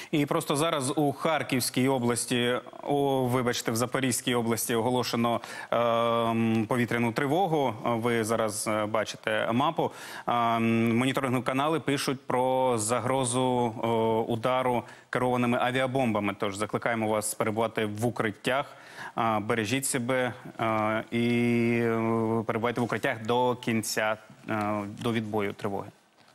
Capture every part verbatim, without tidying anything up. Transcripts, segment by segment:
І просто зараз у Харківській області, о, вибачте, в Запорізькій області оголошено е, повітряну тривогу. Ви зараз бачите мапу. Е, моніторингові канали пишуть про загрозу е, удару керованими авіабомбами. Тож закликаємо вас перебувати в укриттях. Е, бережіть себе е, і перебувайте в укриттях до кінця, е, до відбою тривоги.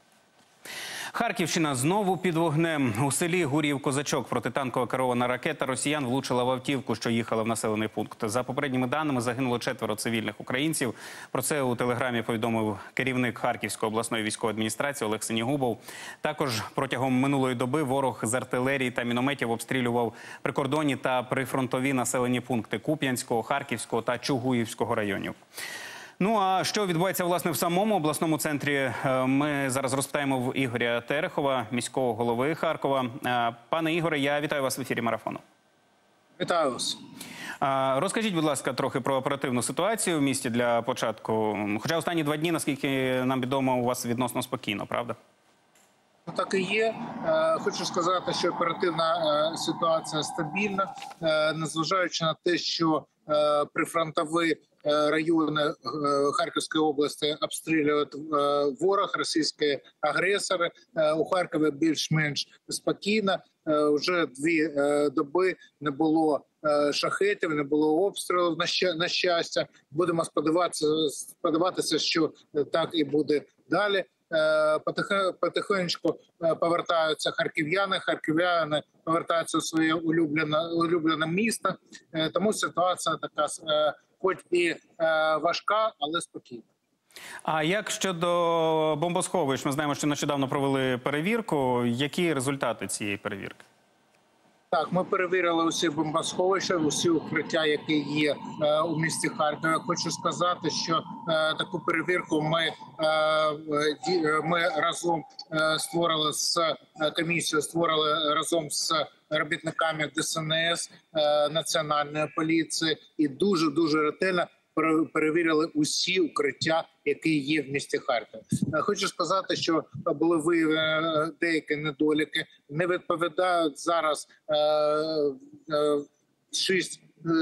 Харківщина знову під вогнем. У селі Гур'їв-Козачок протитанкова керована ракета росіян влучила в автівку, що їхала в населений пункт. За попередніми даними, загинуло четверо цивільних українців. Про це у телеграмі повідомив керівник Харківської обласної військової адміністрації Олег Синігубов. Також протягом минулої доби ворог з артилерії та мінометів обстрілював прикордонні та прифронтові населені пункти Куп'янського, Харківського та Чугуївського районів. Ну, а що відбувається, власне, в самому обласному центрі, ми зараз розпитаємо в Ігоря Терехова, міського голови Харкова. Пане Ігоре, я вітаю вас в ефірі Марафону. Вітаю вас. Розкажіть, будь ласка, трохи про оперативну ситуацію в місті для початку. Хоча останні два дні, наскільки нам відомо, у вас відносно спокійно, правда? Ну, так і є. Хочу сказати, що оперативна ситуація стабільна, незважаючи на те, що прифронтові райони Харківської області обстрілюють ворог, російські агресори. У Харкові більш-менш спокійно. Вже дві доби не було шахетів, не було обстрілів, на щастя. Будемо сподіватися, сподіватися, що так і буде далі. Потихеньку повертаються харків'яни, харків'яни повертаються у своє улюблене, улюблене місто. Тому ситуація така, хоч і важка, але спокійна. А як щодо бомбосховищ? Ми знаємо, що нещодавно провели перевірку. Які результати цієї перевірки? Так, ми перевірили усі бомбосховища, усі укриття, які є е, у місті Харкові. Хочу сказати, що е, таку перевірку ми, е, ми разом е, створили з комісією, створили разом з робітниками Де Ес Ен Ес, е, Національної поліції і дуже-дуже ретельно перевірили усі укриття, які є в місті Харкові. Хочу сказати, що були виявлені деякі недоліки. Не відповідають зараз шість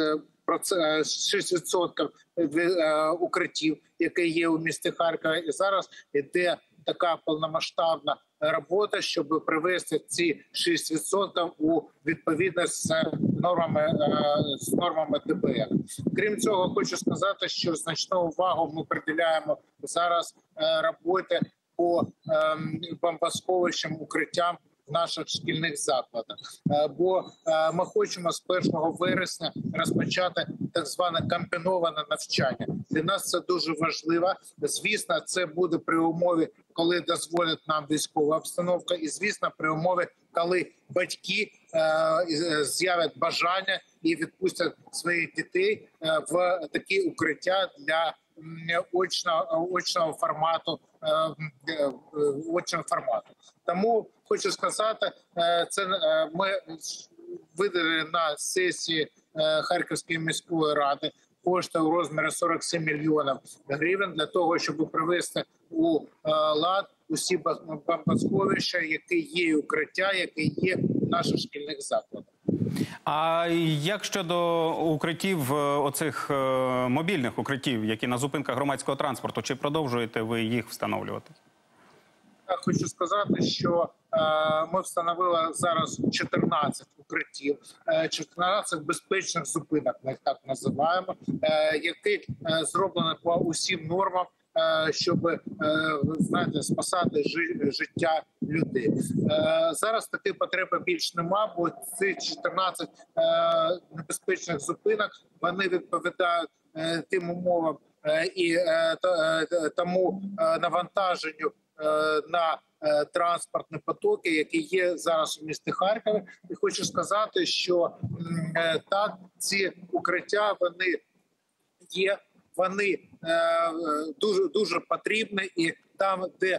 відсотків укриттів, які є у місті Харкові. І зараз йде така повномасштабна робота, щоб привести ці шість відсотків у відповідність з нормами, з нормами Де Бе Ер. Крім цього, хочу сказати, що значну увагу ми приділяємо зараз роботі по бомбосховищам, укриттям в наших шкільних закладах. Бо ми хочемо з першого вересня розпочати так зване комбіноване навчання. Для нас це дуже важливо. Звісно, це буде при умові, коли дозволять нам військова обстановка, і, звісно, при умові, коли батьки е, з'являть бажання і відпустять своїх дітей е, в такі укриття для очного, очного формату, е, очного формату. Тому хочу сказати, е, це е, ми видали на сесії е, Харківської міської ради кошти у розмірі сорок сім мільйонів гривень для того, щоб привести у е, лад усі бомбосховища, які є укриття, які є в наших шкільних закладах. А як щодо укриттів, оцих мобільних укриттів, які на зупинках громадського транспорту, чи продовжуєте ви їх встановлювати? Я хочу сказати, що е, ми встановили зараз чотирнадцять укриттів, е, чотирнадцять безпечних зупинок, ми їх так називаємо, е, які е, зроблені по усім нормам, е, щоб е, знаєте, спасати жи, життя людей. Е, зараз такої потреби більш нема, бо ці чотирнадцять е, небезпечних зупинок, вони відповідають е, тим умовам е, і е, та, е, тому е, навантаженню на транспортні потоки, які є зараз у місті Харкові. І хочу сказати, що так, ці укриття, вони є, вони дуже, дуже потрібні, і там, де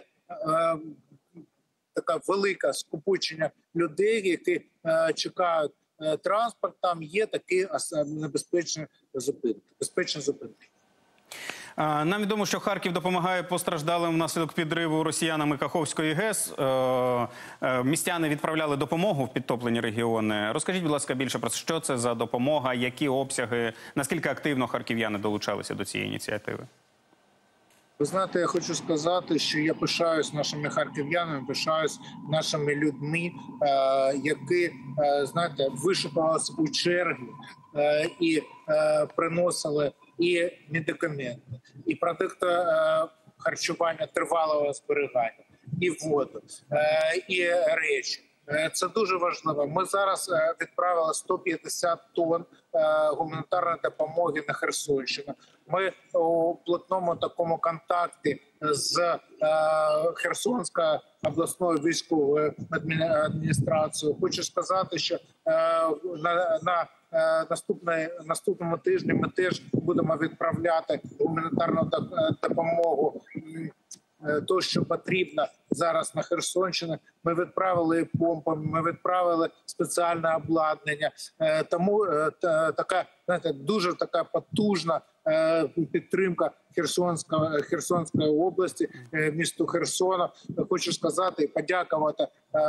така велика скупчення людей, які чекають транспорт, там є такі небезпечні зупинки. Безпечні зупинки. Нам відомо, що Харків допомагає постраждалим внаслідок підриву росіянами Каховської ГЕС. Містяни відправляли допомогу в підтоплені регіони. Розкажіть, будь ласка, більше про це. Що це за допомога, які обсяги, наскільки активно харків'яни долучалися до цієї ініціативи? Ви знаєте, я хочу сказати, що я пишаюсь нашими харків'янами, пишаюсь нашими людьми, які, знаєте, вишукувалися у черги і приносили і медикаменти, і продукти харчування тривалого зберігання, і воду, і речі. Це дуже важливо. Ми зараз відправили сто п'ятдесят тонн гуманітарної допомоги на Херсонщину. Ми у плотному такому контакті з Херсонською обласною військовою адміністрацією. Хочу сказати, що на, на наступний, наступному тижні ми теж будемо відправляти гуманітарну допомогу. То, що потрібно зараз на Херсонщині, ми відправили помпами, ми відправили спеціальне обладнання. Тому така, знаєте, дуже така потужна підтримка Херсонської, Херсонської області, місту Херсона. Хочу сказати і подякувати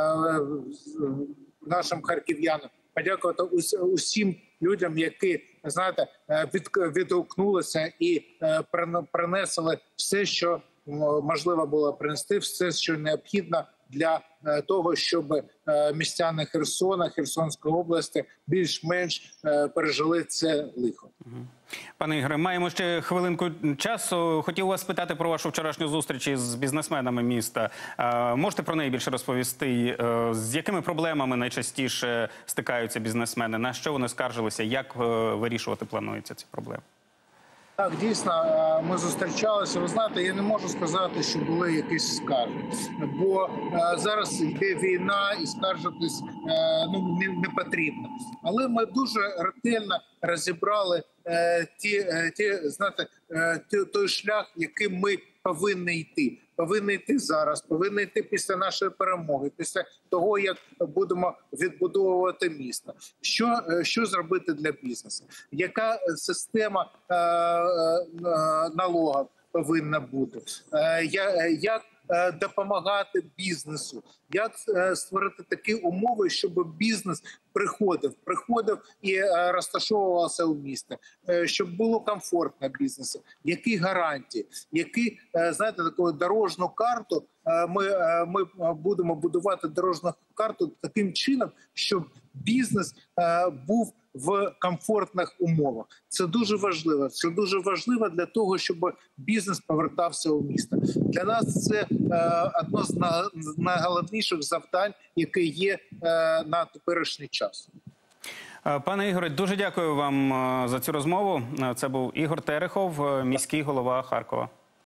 нашим харків'янам, подякувати усім людям, які, знаєте, відгукнулися і принесли все, що можливо було принести, все, що необхідно для того, щоб містяни Херсона, Херсонської області більш-менш пережили це лихо. Пане Ігоре, маємо ще хвилинку часу. Хотів вас спитати про вашу вчорашню зустріч з бізнесменами міста. Можете про неї більше розповісти? З якими проблемами найчастіше стикаються бізнесмени? На що вони скаржилися? Як вирішувати планується ці проблеми? Так, дійсно, ми зустрічалися. Ви знаєте, я не можу сказати, що були якісь скарги, бо зараз йде війна і скаржитись ну, не, не потрібно. Але ми дуже ретельно розібрали ті, ті, знаєте, ті, той шлях, яким ми повинні йти. Повинні йти зараз, повинні йти після нашої перемоги, після того, як будемо відбудовувати місто. Що, що зробити для бізнесу? Яка система е, е, налогів повинна бути? Е, як допомагати бізнесу? Як створити такі умови, щоб бізнес приходив, приходив і розташовувався у місті, щоб було комфортно бізнесу? Які гарантії? Які, знаєте, таку дорожню карту ми, ми будемо будувати дорожню карту таким чином, щоб бізнес був в комфортних умовах. Це дуже важливо. Це дуже важливо для того, щоб бізнес повертався у місто. Для нас це одне з найголовніших завдань, яке є на теперішній час. Пане Ігоре, дуже дякую вам за цю розмову. Це був Ігор Терехов, міський голова Харкова.